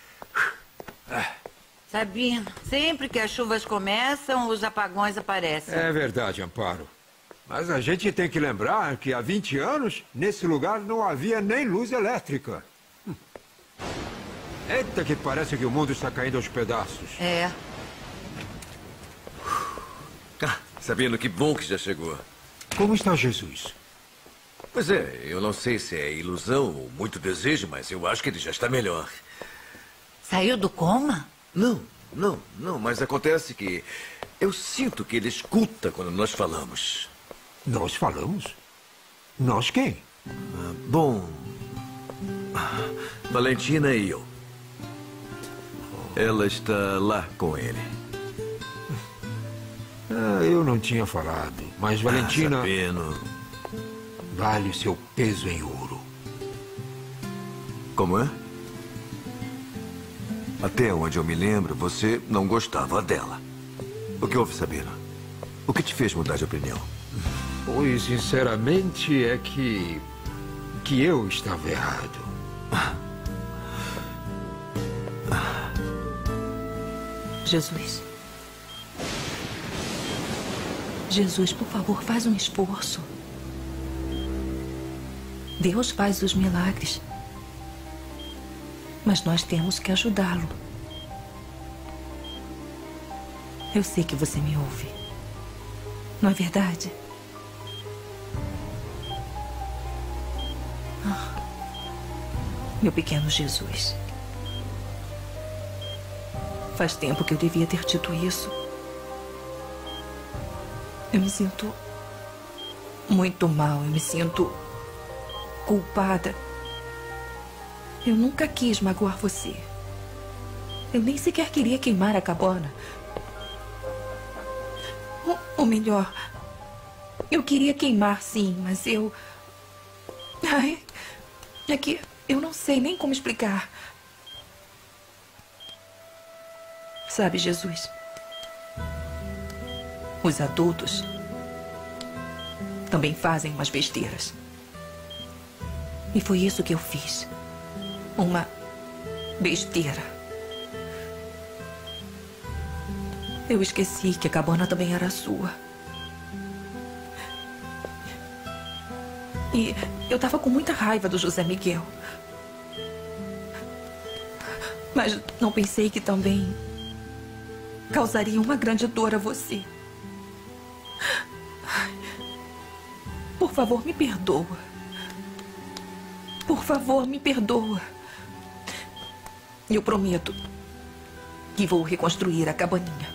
Sabino, sempre que as chuvas começam, os apagões aparecem. É verdade, Amparo. Mas a gente tem que lembrar que há vinte anos, nesse lugar não havia nem luz elétrica. Hum. Eita, que parece que o mundo está caindo aos pedaços. É. Ah, Sabino, que bom que já chegou. Como está Jesus? Pois é, eu não sei se é ilusão ou muito desejo, mas eu acho que ele já está melhor. Saiu do coma? Não, não, não, mas acontece que eu sinto que ele escuta quando nós falamos. Nós falamos? Nós quem? Ah, bom... Valentina e eu. Ela está lá com ele. Ah, eu não tinha falado, mas Valentina... Ah, Sabino. Vale o seu peso em ouro. Como é? Até onde eu me lembro, você não gostava dela. O que houve, Sabina? O que te fez mudar de opinião? Pois, sinceramente, é que... que eu estava errado. Jesus. Jesus, por favor, faz um esforço. Deus faz os milagres. Mas nós temos que ajudá-lo. Eu sei que você me ouve. Não é verdade? Ah, meu pequeno Jesus. Faz tempo que eu devia ter dito isso. Eu me sinto muito mal. Eu me sinto culpada. Eu nunca quis magoar você. Eu nem sequer queria queimar a cabana. Ou, ou melhor, eu queria queimar, sim, mas eu... Ai, é que eu não sei nem como explicar. Sabe, Jesus, os adultos também fazem umas besteiras. E foi isso que eu fiz. Uma besteira. Eu esqueci que a cabana também era sua. E eu tava com muita raiva do José Miguel. Mas não pensei que também causaria uma grande dor a você. Por favor, me perdoa. Por favor, me perdoa. Eu prometo que vou reconstruir a cabaninha.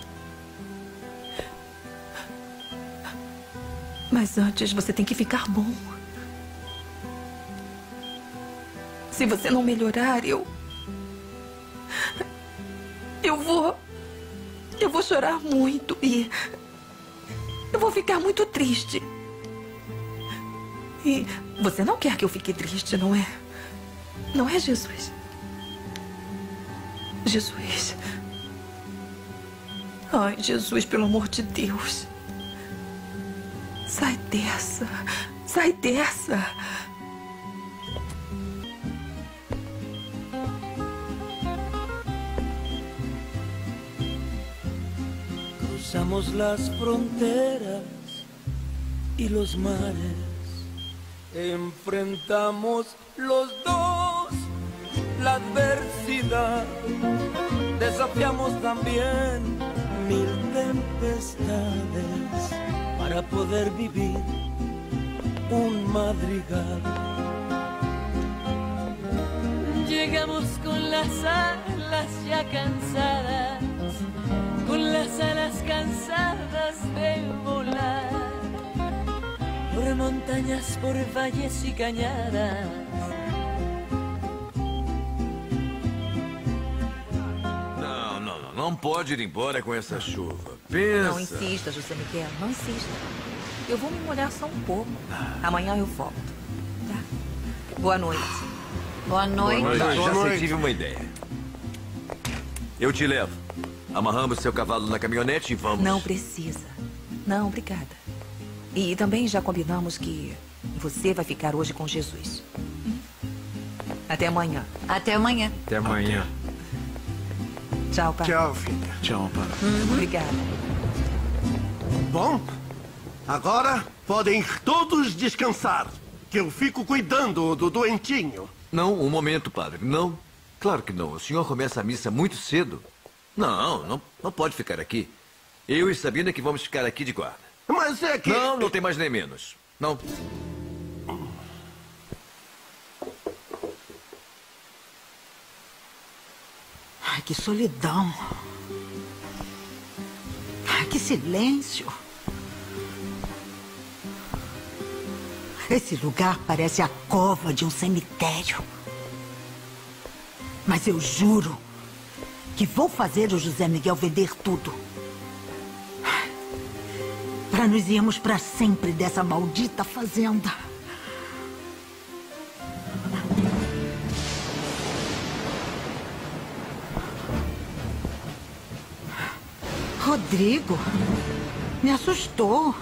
Mas antes você tem que ficar bom. Se você não melhorar, eu... Eu vou... Eu vou chorar muito e... Eu vou ficar muito triste. E você não quer que eu fique triste, não é? Não é, Jesus? Jesus. Ai, Jesus, pelo amor de Deus. Sai dessa. Sai dessa. Cruzamos las fronteras y los mares. Enfrentamos los dos la adversidad. Desafiamos también mil tempestades para poder vivir un madrigal. Llegamos con las alas ya cansadas, con las alas cansadas de volar, por montanhas, por valles e cañadas. Não, não, não. Não pode ir embora com essa chuva. Pensa. Não insista, José Miguel. Não insista. Eu vou me molhar só um pouco. Amanhã eu volto. Tá? Boa noite. Boa noite. Boa noite. Já Boa se tive uma ideia. Eu te levo. Amarramos seu cavalo na caminhonete e vamos. Não precisa. Não, obrigada. E também já combinamos que você vai ficar hoje com Jesus. Até amanhã. Até amanhã. Até amanhã. Tchau, pai. Tchau, filha. Tchau, pai. Uhum. Obrigada. Bom, agora podem todos descansar, que eu fico cuidando do doentinho. Não, um momento, padre. Não. Claro que não. O senhor começa a missa muito cedo. Não, não, não pode ficar aqui. Eu e Sabina que vamos ficar aqui de guarda. Mas é que... Não, não tem mais nem menos. Não. Ai, que solidão. Ai, que silêncio. Esse lugar parece a cova de um cemitério. Mas eu juro que vou fazer o José Miguel vender tudo. Para nos irmos para sempre dessa maldita fazenda. Rodrigo, me assustou.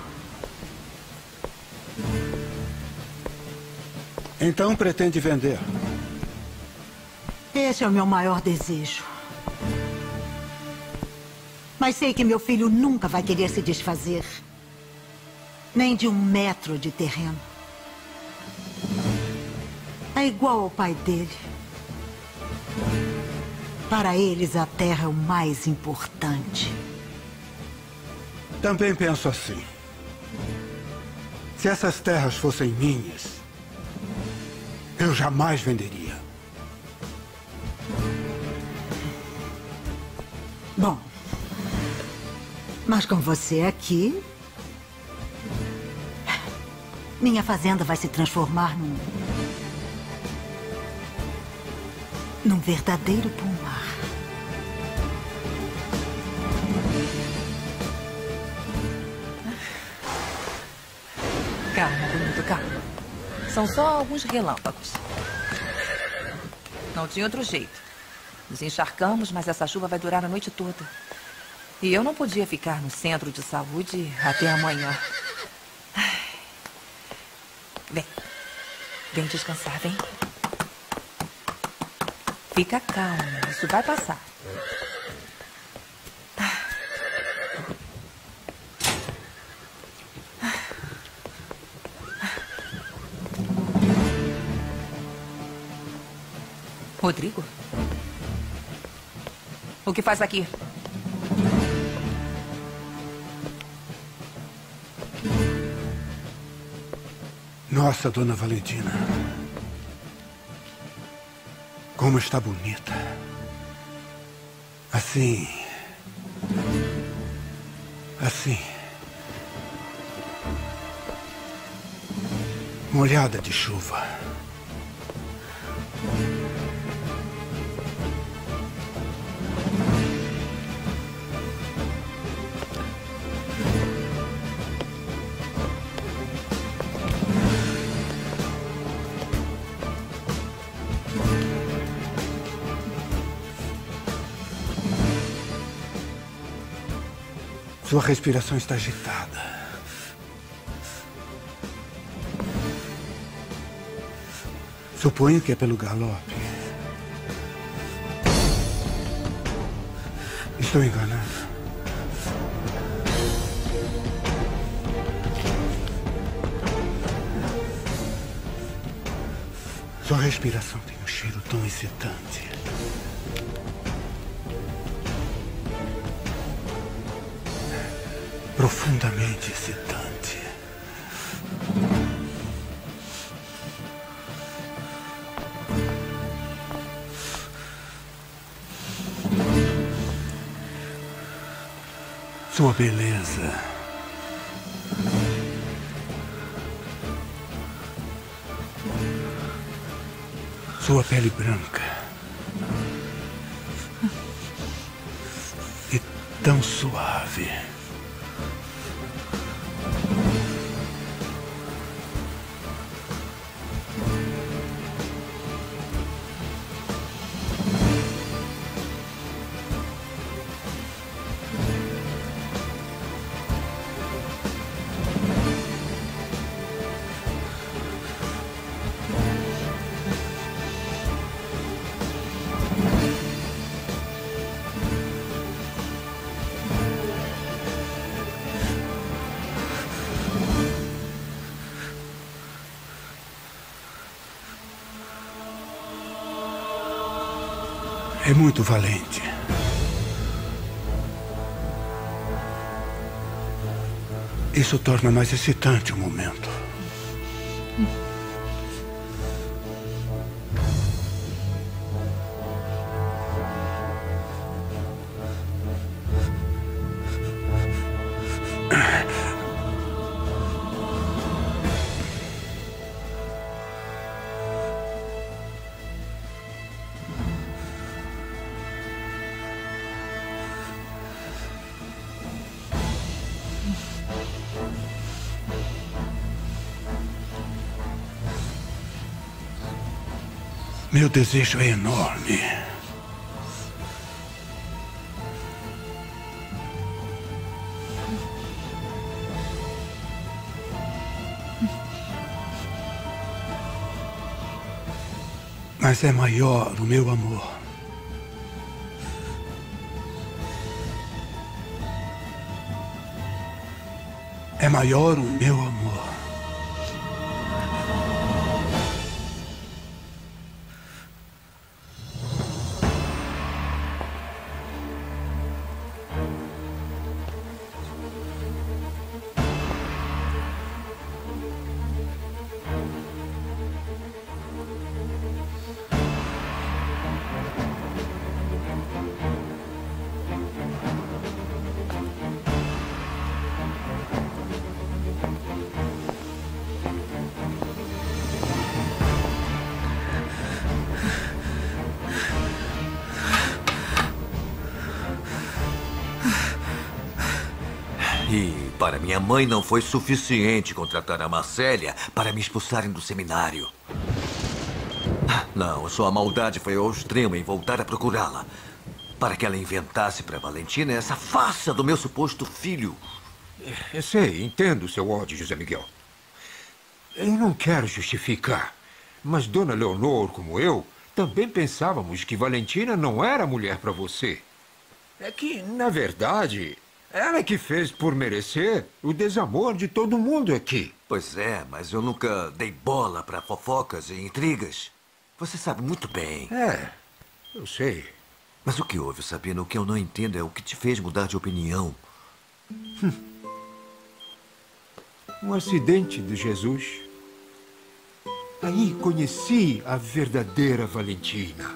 Então pretende vender? Esse é o meu maior desejo. Mas sei que meu filho nunca vai querer se desfazer. Nem de um metro de terreno. É igual ao pai dele. Para eles, a terra é o mais importante. Também penso assim. Se essas terras fossem minhas, eu jamais venderia. Bom, mas com você aqui, minha fazenda vai se transformar num... num verdadeiro pomar. Calma, bonito, calma. São só alguns relâmpagos. Não tinha outro jeito. Nos encharcamos, mas essa chuva vai durar a noite toda. E eu não podia ficar no centro de saúde até amanhã. Vem. Vem descansar, vem. Fica calmo, isso vai passar. Rodrigo? O que faz aqui? Nossa, Dona Valentina. Como está bonita. Assim. Assim. Molhada de chuva. Sua respiração está agitada. Suponho que é pelo galope. Estou enganado. Sua respiração tem um cheiro tão excitante. Profundamente excitante. Sua beleza. Sua pele branca. E tão suave. É muito valente. Isso torna mais excitante o momento. Meu desejo é enorme. Mas é maior o meu amor. É maior o meu amor. E para minha mãe não foi suficiente contratar a Marcélia para me expulsarem do seminário. Não, sua maldade foi ao extremo em voltar a procurá-la. Para que ela inventasse para Valentina essa farsa do meu suposto filho. Eu sei, entendo o seu ódio, José Miguel. Eu não quero justificar, mas Dona Leonor, como eu, também pensávamos que Valentina não era mulher para você. É que, na verdade, ela é que fez por merecer o desamor de todo mundo aqui. Pois é, mas eu nunca dei bola para fofocas e intrigas. Você sabe muito bem. É, eu sei. Mas o que houve, Sabino? O que eu não entendo é o que te fez mudar de opinião. Hum. Um acidente de Jesus. Aí conheci a verdadeira Valentina.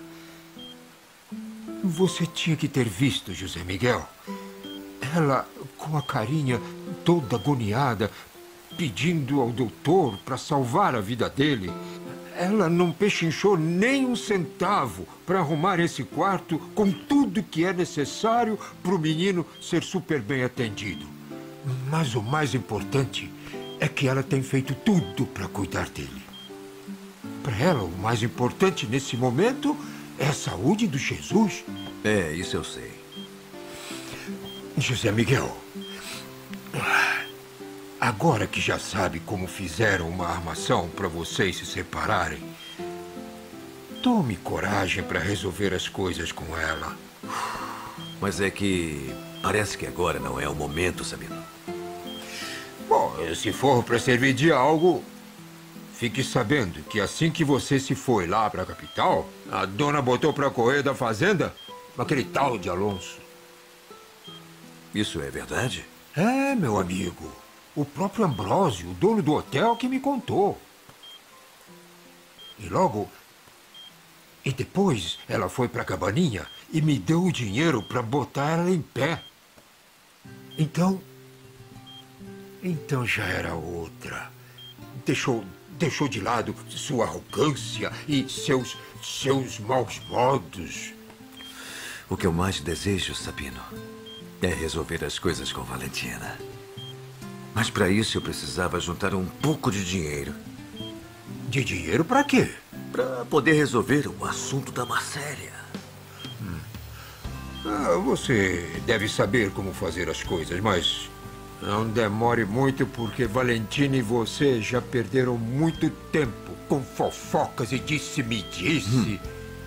Você tinha que ter visto, José Miguel. Ela, com a carinha toda agoniada, pedindo ao doutor para salvar a vida dele. Ela não pechinchou nem um centavo para arrumar esse quarto com tudo que é necessário para o menino ser super bem atendido. Mas o mais importante é que ela tem feito tudo para cuidar dele. Para ela, o mais importante nesse momento é a saúde do Jesus. É, isso eu sei. José Miguel, agora que já sabe como fizeram uma armação para vocês se separarem, tome coragem para resolver as coisas com ela. Mas é que parece que agora não é o momento, Sabino. Bom, se for para servir de algo, fique sabendo que assim que você se foi lá para a capital, a dona botou para correr da fazenda aquele tal de Alonso. Isso é verdade? É, meu amigo. O próprio Ambrósio, o dono do hotel, que me contou. E logo... E depois ela foi para a cabaninha e me deu o dinheiro para botar ela em pé. Então... Então já era outra. Deixou, deixou de lado sua arrogância e seus, seus maus modos. O que eu mais desejo, Sabino, é resolver as coisas com Valentina. Mas para isso eu precisava juntar um pouco de dinheiro. De dinheiro para quê? Para poder resolver o assunto da Marcélia. Hum. Ah, você deve saber como fazer as coisas, mas não demore muito porque Valentina e você já perderam muito tempo com fofocas e disse-me-disse. Hum.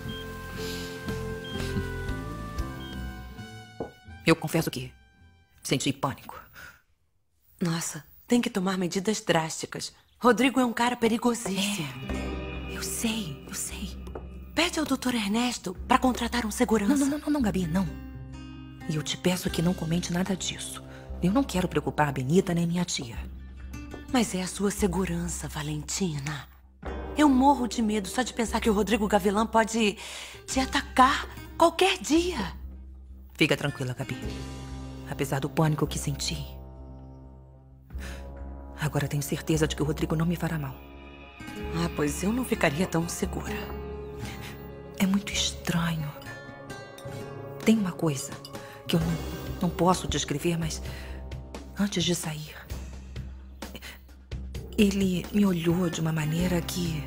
Eu confesso que senti pânico. Nossa, tem que tomar medidas drásticas. Rodrigo é um cara perigosíssimo. É, eu sei, eu sei. Pede ao doutor Ernesto para contratar um segurança. Não, não, não, não, Gabi, não. E eu te peço que não comente nada disso. Eu não quero preocupar a Benita nem minha tia. Mas é a sua segurança, Valentina. Eu morro de medo só de pensar que o Rodrigo Gavilã pode te atacar qualquer dia. Fica tranquila, Gabi. Apesar do pânico que senti, agora tenho certeza de que o Rodrigo não me fará mal. Ah, pois eu não ficaria tão segura. É muito estranho. Tem uma coisa que eu não, não posso descrever, mas antes de sair, ele me olhou de uma maneira que...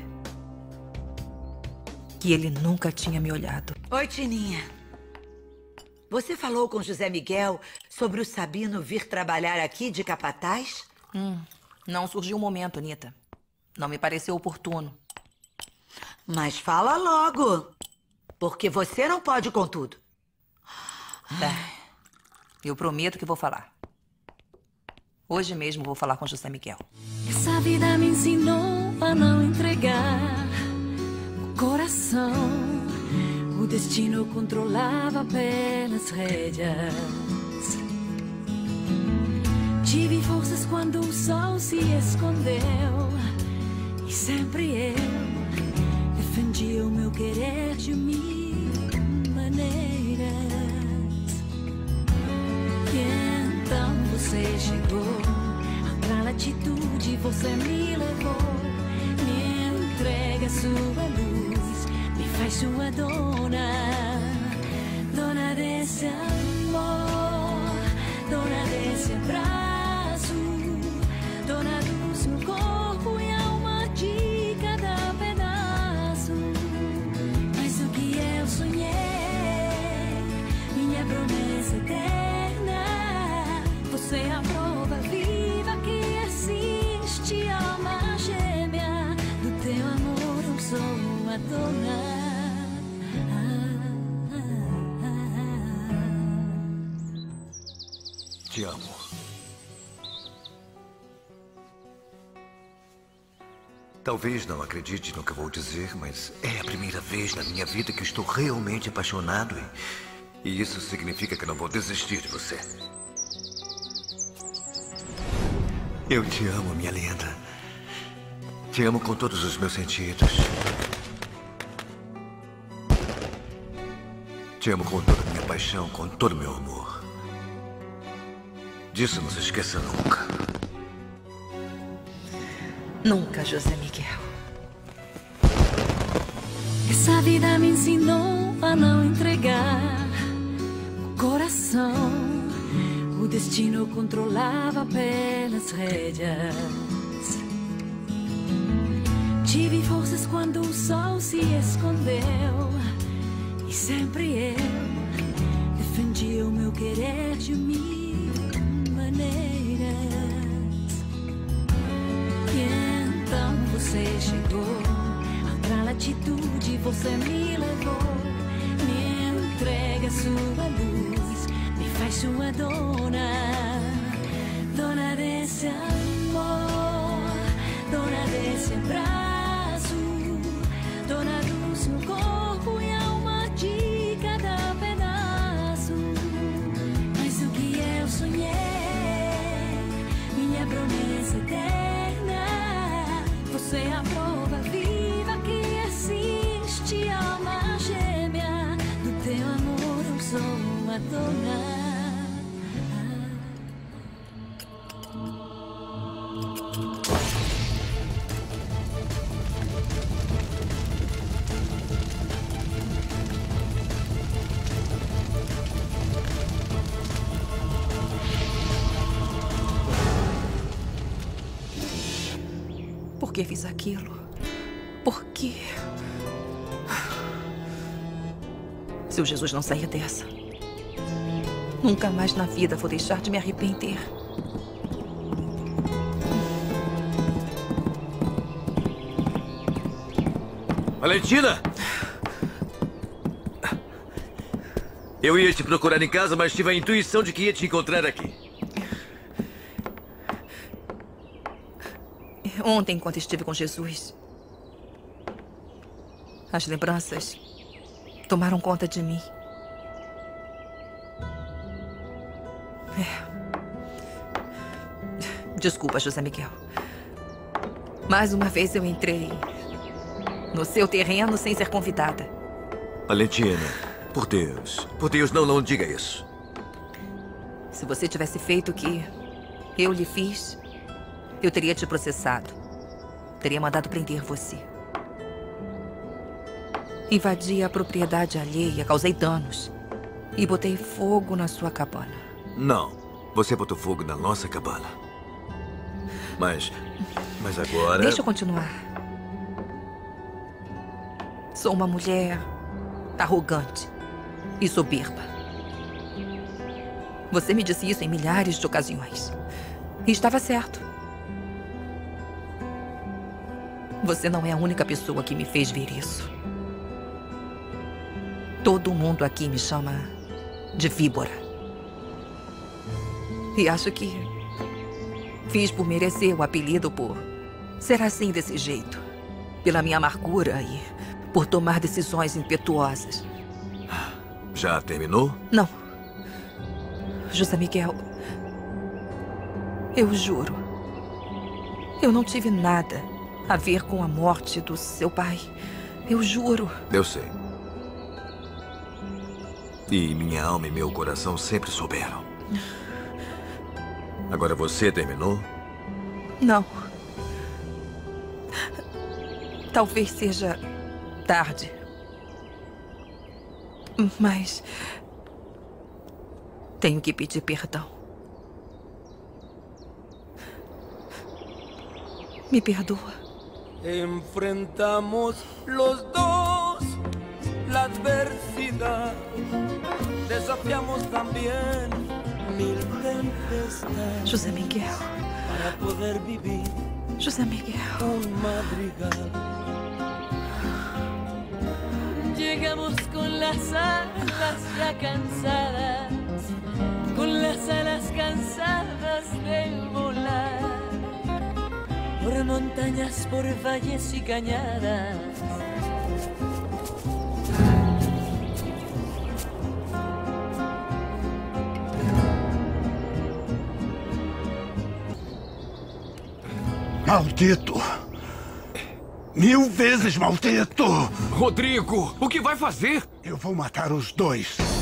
que ele nunca tinha me olhado. Oi, Tininha. Você falou com José Miguel sobre o Sabino vir trabalhar aqui de capataz? Hum, Não surgiu o momento, Anitta. Não me pareceu oportuno. Mas fala logo. Porque você não pode com tudo. Tá. Eu prometo que vou falar. Hoje mesmo vou falar com José Miguel. Essa vida me ensinou a não entregar o coração. O destino controlava pelas rédeas. Tive forças quando o sol se escondeu. E sempre eu defendi o meu querer de mil maneiras. E então você chegou, outra latitude você me levou. Me entrega sua luz, me faz sua dona, dona desse amor, dona desse abraço, dona do seu corpo e alma de cada pedaço. Mas o que eu sonhei, minha promessa eterna, você é a prova viva que existe alma gêmea. Do teu amor eu sou a dona. Te amo. Talvez não acredite no que eu vou dizer, mas é a primeira vez na minha vida que estou realmente apaixonado e, e isso significa que não vou desistir de você. Eu te amo, minha linda. Te amo com todos os meus sentidos. Te amo com toda a minha paixão, com todo o meu amor. Disso não se esqueça nunca. Nunca, José Miguel. Essa vida me ensinou a não entregar o coração. O destino controlava pelas rédeas. Tive forças quando o sol se escondeu. E sempre eu defendi o meu querer de mil maneiras. E então você chegou, a outra latitude você me levou. Me entrega sua luz, me faz sua dona, dona desse amor, dona desse abraço, dona do seu corpo e alma de cada pedaço. Mas o que eu sonhei, minha promessa eterna, você é a prova viva que existe alma gêmea. Do teu amor eu sou a dona. Por que fiz aquilo? Por quê? Se o Jesus não sair dessa, nunca mais na vida vou deixar de me arrepender. Valentina! Eu ia te procurar em casa, mas tive a intuição de que ia te encontrar aqui. Ontem, enquanto estive com Jesus, as lembranças tomaram conta de mim. É. Desculpa, José Miguel. Mais uma vez eu entrei no seu terreno sem ser convidada. Valentina, por Deus, por Deus, não, não diga isso. Se você tivesse feito o que eu lhe fiz, eu teria te processado. Teria mandado prender você. Invadi a propriedade alheia, causei danos. E botei fogo na sua cabana. Não, você botou fogo na nossa cabana. Mas, mas agora... Deixa eu continuar. Sou uma mulher arrogante e soberba. Você me disse isso em milhares de ocasiões. E estava certo. Você não é a única pessoa que me fez ver isso. Todo mundo aqui me chama de víbora. E acho que fiz por merecer o apelido por ser assim desse jeito. Pela minha amargura e por tomar decisões impetuosas. Já terminou? Não. José Miguel, eu juro, eu não tive nada a ver com a morte do seu pai. Eu juro. Eu sei. E minha alma e meu coração sempre souberam. Agora você terminou? Não. Talvez seja tarde. Mas tenho que pedir perdão. Me perdoa. Enfrentamos los dos la adversidad. Desafiamos también mil tempestades. José Miguel. Para poder vivir. José Miguel. Un madrigal. Llegamos con las alas ya cansadas, con las alas cansadas de volar, por montañas, por valles y cañadas. Maldito! Mil vezes maldito! Rodrigo, o que vai fazer? Eu vou matar os dois.